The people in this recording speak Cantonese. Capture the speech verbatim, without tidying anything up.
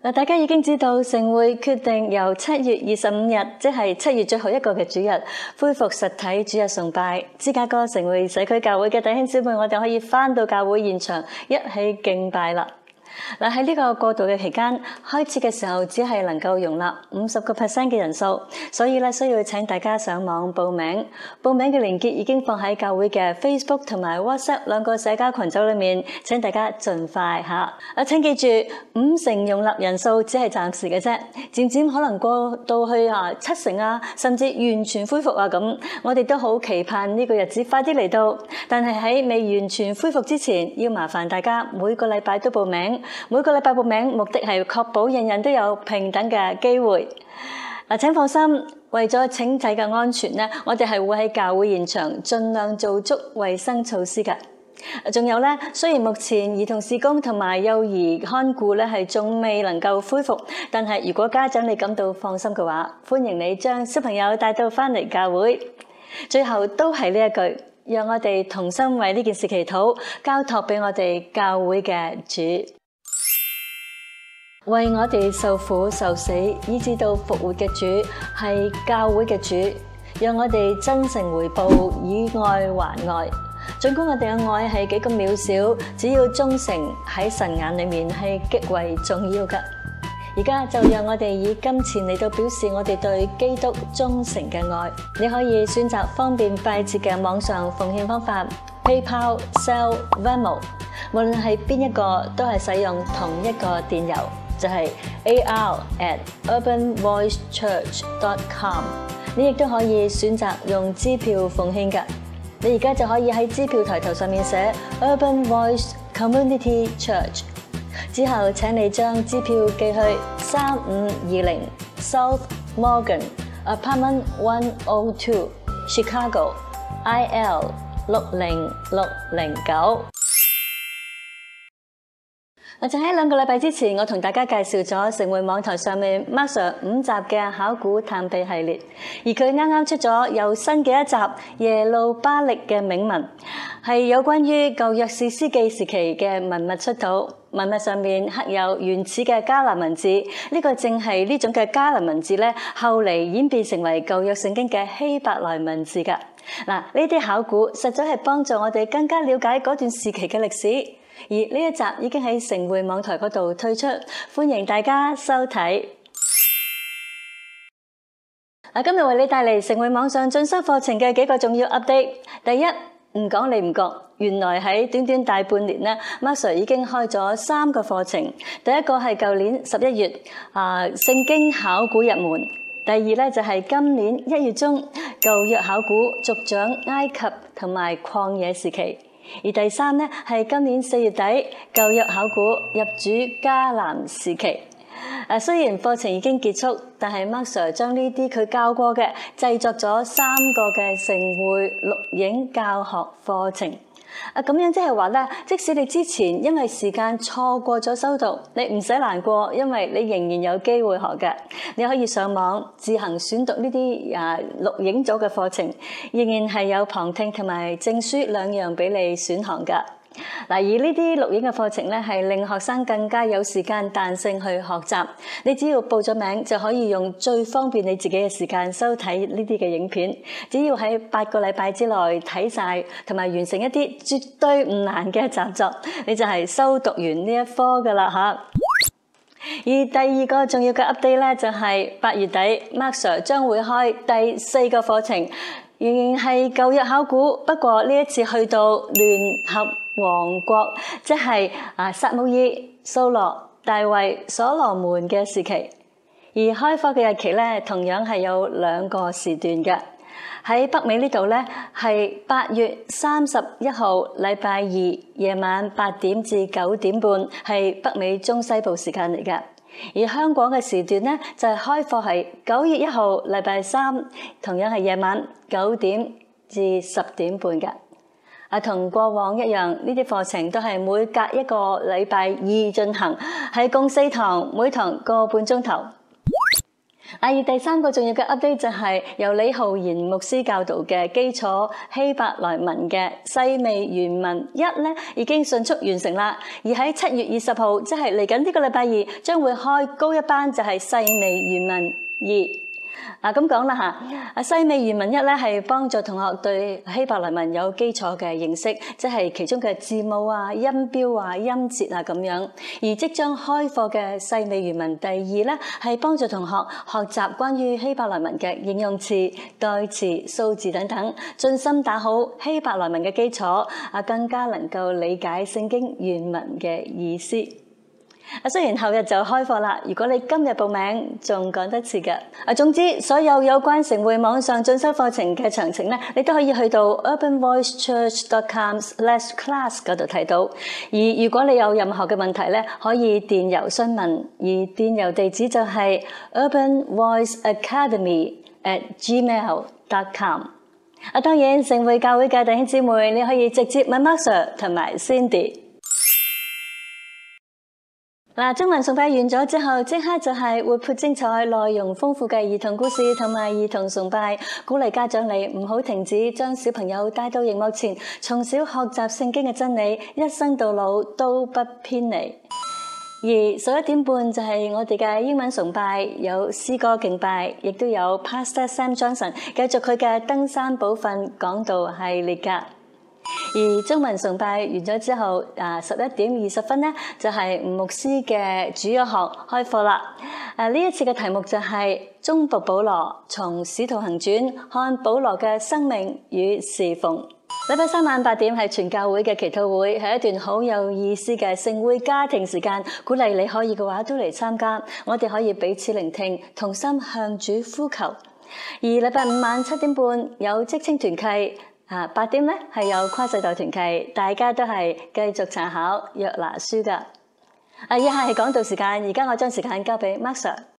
大家已經知道城會決定由七月二十五日，即係七月最後一個嘅主日，恢復實體主日崇拜。芝加哥城會社區教會嘅弟兄姊妹，我哋可以返到教會現場一起敬拜啦。嗱，喺呢個過渡嘅期間，開始嘅時候只係能夠容納五十個 percent 嘅人數，所以咧需要請大家上網報名。報名嘅連結已經放喺教會嘅 Facebook 同埋 WhatsApp 兩個社交群組裏面，請大家盡快嚇。啊，請記住，五成容納人數只係暫時嘅啫，漸漸可能過到去啊七成啊，甚至完全恢復啊咁。我哋都好期盼呢個日子快啲嚟到，但係喺未完全恢復之前，要麻煩大家每個禮拜都報名。每個禮拜報名，目的係確保人人都有平等嘅機會。嗱，請放心，為咗請仔嘅安全咧，我哋係會喺教會現場盡量做足衛生措施嘅。仲有咧，雖然目前兒童事工同埋幼兒看顧咧係仲未能夠恢復，但係如果家長你感到放心嘅話，歡迎你將小朋友帶到返嚟教會。最後都係呢一句，讓我哋同心為呢件事祈禱，交託俾我哋教會嘅主。為我哋受苦受死，以致到復活嘅主係教會嘅主，讓我哋真誠回報，以愛還愛。儘管我哋嘅愛係幾咁渺小，只要忠誠喺神眼裏面係極為重要㗎。而家就讓我哋以金錢嚟到表示我哋對基督忠誠嘅愛。你可以選擇方便快捷嘅網上奉獻方法 ，PayPal、Zelle、Venmo， 無論係邊一個都係使用同一個電郵。就係 A R at urban voice church dot com， 你亦都可以選擇用支票奉獻㗎。你而家就可以喺支票抬頭上面寫 Urban Voice Community Church， 之後請你將支票寄去三五二零 South Morgan Apartment one oh two Chicago I L 六零六零九。就喺兩個禮拜之前，我同大家介紹咗城匯網台上面 Mark Sir 五集嘅考古探秘系列，而佢啱啱出咗又新嘅一集耶路巴力嘅銘文，係有關於舊約士師記時期嘅文物出土，文物上面刻有原始嘅迦南文字，呢、這個正係呢種嘅迦南文字咧，後嚟演變成為舊約聖經嘅希伯來文字㗎。嗱，呢啲考古實在係幫助我哋更加了解嗰段時期嘅歷史。而呢一集已經喺城匯網台嗰度推出，歡迎大家收睇。今日為你帶嚟城匯網上進修課程嘅幾個重要 update。第一，唔講你唔覺，原來喺短短大半年呢 Mark Sir 已經開咗三個課程。第一個係舊年十一月啊，聖經考古入門。第二咧就係今年一月中舊約考古族長埃及同埋曠野時期。而第三呢，係今年四月底舊約考古入主迦南時期。誒，雖然課程已經結束，但係 Mark Sir 將呢啲佢教過嘅製作咗三個嘅城匯錄影教學課程。啊，咁樣即係話咧，即使你之前因為時間錯過咗修讀，你唔使難過，因為你仍然有機會學嘅。你可以上網自行選讀呢啲啊錄影咗嘅課程，仍然係有旁聽同埋證書兩樣俾你選項㗎。嗱，而呢啲錄影嘅課程咧，係令學生更加有時間彈性去學習。你只要報咗名，就可以用最方便你自己嘅時間收睇呢啲嘅影片。只要喺八個禮拜之內睇晒，同埋完成一啲絕對唔難嘅習作，你就係修讀完呢一科噶啦吓。而第二個重要嘅 update 咧，就係八月底 Mark Sir 將會開第四個課程，仍然係舊約考古，不過呢一次去到聯合王國，即係啊撒母耳、掃羅、大衛、所羅門嘅時期。而開課嘅日期咧，同樣係有兩個時段嘅。喺北美呢度咧，係八月三十一號禮拜二夜晚八點至九點半，係北美中西部時間嚟嘅。而香港嘅時段咧，就係開課係九月一號禮拜三，同樣係夜晚九點至十點半嘅。啊，同過往一樣，呢啲課程都係每隔一個禮拜二進行，係共四堂，每堂個半鐘頭。 而第三個重要嘅 update 就係由李浩然牧師教導嘅基礎希伯來文嘅細味原文一咧，已經迅速完成啦。而喺七月二十號，即係嚟緊呢個禮拜二，將會開高一班，就係細味原文二。啊，咁講啦嚇，啊細味原文一咧係幫助同學對希伯來文有基礎嘅認識，即係其中嘅字母啊、音標啊、音節啊咁樣。而即將開課嘅細味原文第二咧，係幫助同學學習關於希伯來文嘅應用詞、代詞、數字等等，盡心打好希伯來文嘅基礎，啊更加能夠理解聖經原文嘅意思。啊，雖然後日就開課啦，如果你今日報名，仲趕得切㗎。啊，總之所有有關城滙網上進修課程嘅詳情咧，你都可以去到 urban voice church dot com slash class 嗰度睇到。而如果你有任何嘅問題咧，可以電郵詢問，而電郵地址就係 urban voice academy at gmail dot com。啊，當然城滙教會嘅弟兄姊妹，你可以直接問 Mark Sir 同埋 Cindy。嗱，中文崇拜完咗之後，即刻就係活潑精彩、內容豐富嘅兒童故事同埋兒童崇拜，鼓勵家長你唔好停止將小朋友帶到熒幕前，從小學習聖經嘅真理，一生到老都不偏離。而十一點半就係我哋嘅英文崇拜，有詩歌敬拜，亦都有 Pastor Sam Johnson 繼續佢嘅登山寶訓講道系列㗎。而中文崇拜完咗之後，啊十一點二十分呢，就係吳牧師嘅主日學開課啦。誒呢一次嘅題目就係中僕保羅從使徒行傳看保羅嘅生命與侍奉。禮拜三晚八點係全教會嘅祈禱會，係一段好有意思嘅聖會家庭時間，鼓勵你可以嘅話都嚟參加，我哋可以彼此聆聽，同心向主呼求。而禮拜五晚七點半有職青團契。啊，八點咧係有跨世代團契，大家都係繼續查考約拿書噶。啊，以下係講道時間，而家我將時間交俾 Mark Sir。